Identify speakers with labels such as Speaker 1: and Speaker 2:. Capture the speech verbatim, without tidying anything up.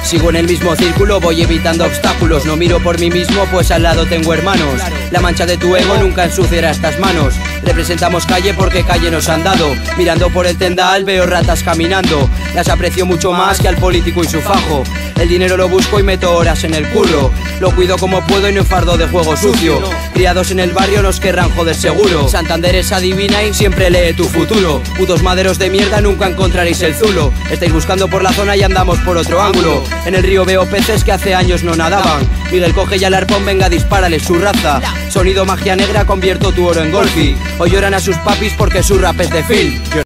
Speaker 1: Sigo en el mismo círculo, voy evitando obstáculos. No miro por mí mismo, pues al lado tengo hermanos. La mancha de tu ego nunca ensuciará estas manos. Representamos calle porque calle nos han dado. Mirando por el tendal veo ratas caminando. Las aprecio mucho más que al político y su fajo. El dinero lo busco y meto horas en el curro. Lo cuido como puedo y no fardo de juego sucio. Criados en el barrio nos querrán joder seguro. Santander es adivina y siempre lee tu futuro. Putos maderos de mierda nunca encontraréis el zulo. Estáis buscando por la zona y andamos por otro ángulo. En el río veo peces que hace años no nadaban. Miguel coge ya el arpón, venga dispárale su raza. Sonido magia negra, convierto tu oro en golfi. Hoy lloran a sus papis porque su rap es de Phil.